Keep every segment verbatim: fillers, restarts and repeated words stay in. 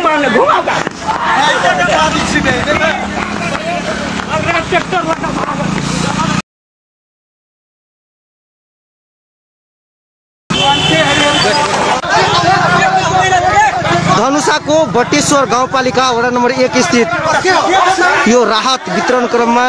घुमाउने घुमाउ का धनुषाको बटेश्वर गाउँपालिका वडा नम्बर एक स्थित यो राहत वितरण क्रममा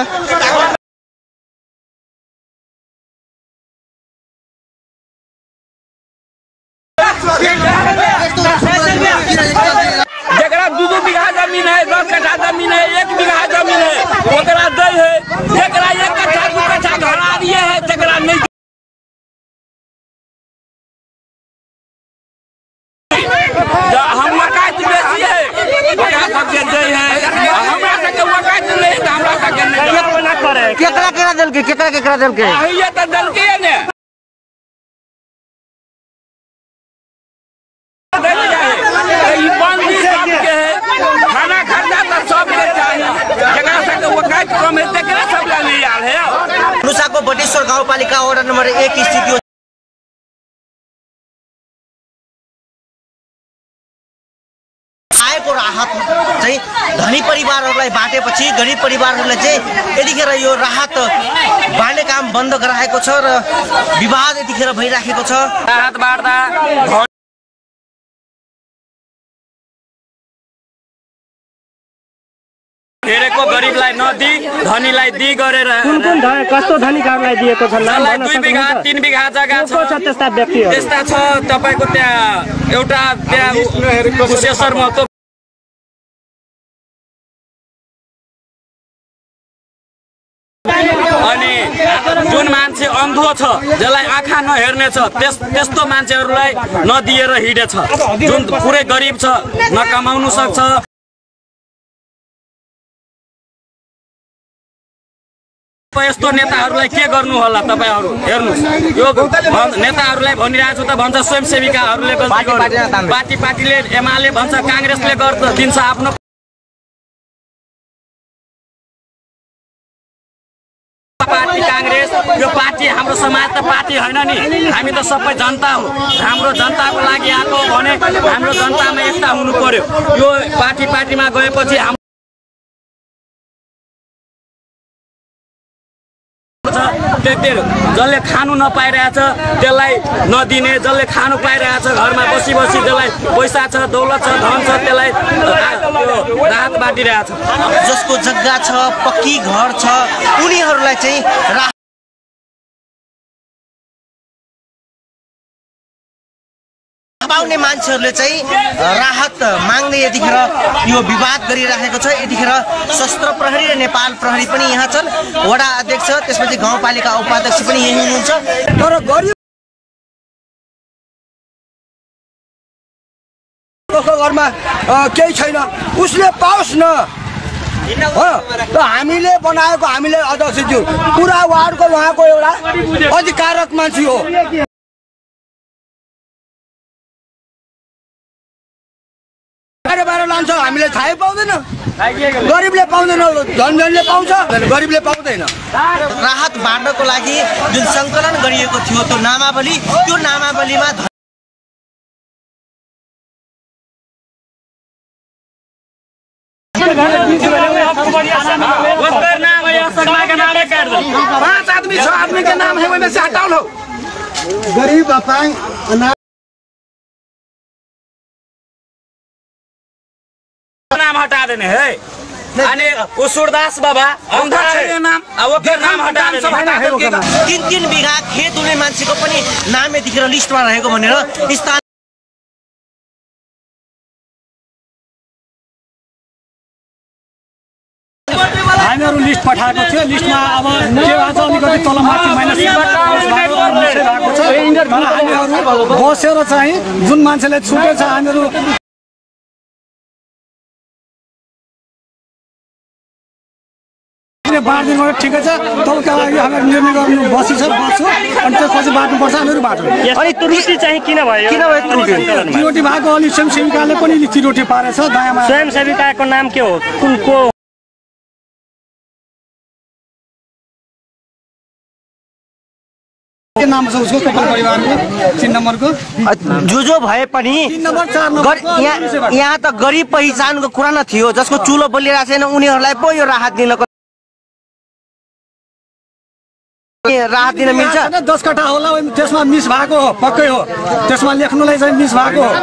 जगरा दो दो बीघा जमीन है, दस कट्ठा जमीन है, एक बीघा जमीन है, ओकरा दे है। जगरा एक कट्ठा दो कट्ठा घरा दिए है, जगरा नहीं हम वकायत बेची है, वकायत सबके दे है। हमरा सबके वकायत नहीं त हमरा सबके नहीं ना करे। केकरा केकरा देल के केकरा केकरा देल के ये त दल के ने खाना खर्चा तो सबके चाहिए, जगह सबके वकायत कम है, तेकरा सब ला नहीं आल है। धनुषाको बटेश्वर गाउँपालिका वडा नम्बर एक स्थित यो आएको राहत चाहिँ धनी परिवारहरूलाई बाँटेपछि गरिब परिवारहरूलाई चाहिँ यतिखेर यो राहत बाँड्ने काम बन्द गराएको छ र विवाद यतिखेर भइराखेको छ। राहत बाँड्दा धेरैको गरिबलाई नदी धनीलाई दि गरेर कुन कुन कस्तो धनी कामलाई दिएको छ? दुई बिघा तीन बिघा जग्गा छ त्यस्ता व्यक्तिहरू त्यस्ता छ। तपाईको त्यहाँ एउटा त्यहाँ कुशेश्वर महतो अनि जुन मान्छे अन्धो छ जसलाई आँखा नहेर्ने छ त्यस त्यस्तो मान्छेहरूलाई नदिएर हिँडेछ। जुन पुरै गरिब छ नकमाउनु सक्छ यस्तो नेताहरूलाई के गर्नु होला तपाईहरु हेर्नुस्। यो नेताहरूलाई भनिरहेको छु त भन्छ स्वयंसेविकाहरूले गल्ती गर्छ, पार्टी पार्टीले एमाले भन्छ कांग्रेसले गर्छ दिन्छ आफ्नो पार्टी कांग्रेस। यो पार्टी हाम्रो समाज त पार्टी हैन नि, हामी त सबै जनता हो। हाम्रो जनताको लागि आएको भने हाम्रो जनतामा एकता हुनु पर्यो। यो पार्टी पार्टीमा गएपछि जसले खानु नपाइरहेछ त्यसलाई नदिने, जसले खानु पाइरहेछ घरमा बसी बसी त्यसलाई पैसा छ दौलत छ धन छ त्यसलाई राहत बाँडिरहेछ। जसको जग्गा छ पक्की घर छ उनीहरूलाई चाहिँ पाउने मान्छेहरूले चाहिँ राहत माग्ने यतिखेर यो विवाद गरिराखेको छ। यतिखेर सशस्त्र प्रहरी र नेपाल प्रहरी पनि यहाँ छन्। वडा अध्यक्ष त्यसपछि गाउँपालिका उपाध्यक्ष पनि यही हुनुहुन्छ। तर गरिबको घरमा केही छैन उसले पाओस् न। हामीले बनाएको हामीले अध्यक्षज्यू पुरा वार्डको उहाँको एउटा अधिकारक मान्छे हो। लान्छ हामीले थाहै पाउँदैन, गरिबले पाउँदैन, धनजनले पाउँछ, गरिबले पाउँदैन। राहत बाँड्नको लागि जुन सङ्कलन गरिएको थियो त्यो नामावली त्यो नामावलीमा पाँच आदमी छ आदमी के नाम है वही से हटाओ लो। गरीब अपांग नाम हटा देने है। अनि उसुरदास बाबा अंधा है नाम अब ओकर नाम हटा देने। तीन तीन बिघा खेत हुने मान्छेको पनि नाम यतिखेर लिस्टमा रहेको भनेर स्थान हामीहरू लिस्ट पठाएको थियो। लिस्टमा अब के भन्छ अलिकति तलमाथि माइनस भएको छ। हामीहरू बसेर चाहिँ जुन मान्छेले छुटेछ हामीहरू बाँडिदिनु ठिकै छ। तपाईँको लागि हामीहरू निर्णय गर्नु बसी छ बस्छु अनि त्यसपछि बाँड्नुपर्छ हामीहरू बाँड्छौँ। अनि त्रुटि चाहिँ किन भयो? किन भयो त्रुटि? त्रुटि भएको अलि स्वयंसेविकाले पनि त्रुटि पारेछ दायाँमा। स्वयंसेविकाको नाम के हो? कुन को? के नाम छ उसको कपाल परिवारको तीन नम्बरको जो जो भए पनि तीन नम्बर चार गर- नम्बर यहाँ यहाँ त गरिब पहिचानको कुरा न थियो जसको चुलो बलिरहेको छैन उनीहरूलाई पो यो राहत दिनको राहत दिन मिल्छ दस कट्ठा होला त्यसमा मिस भएको हो पक्कै हो त्यसमा लेख्नुलाई चाहिँ मिस भएको हो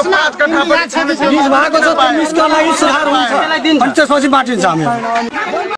मिस भएको छ मिसको लागि सुधार हुन्छ अनि त्यसपछि बाँटिन्छ हामी